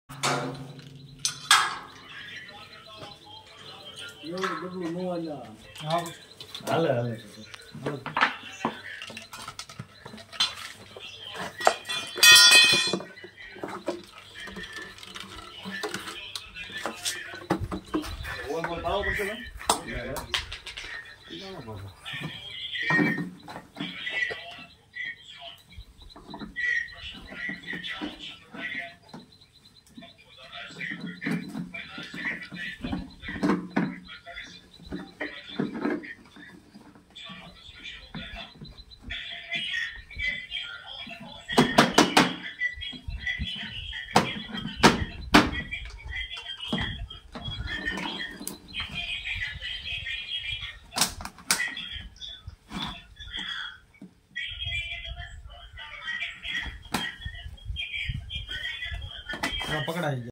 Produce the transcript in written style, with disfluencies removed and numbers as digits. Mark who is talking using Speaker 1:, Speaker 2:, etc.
Speaker 1: यो double no वाला
Speaker 2: हां हाल हाल वो बोल पाओ कुछ ना ये ना बोलो पकड़ा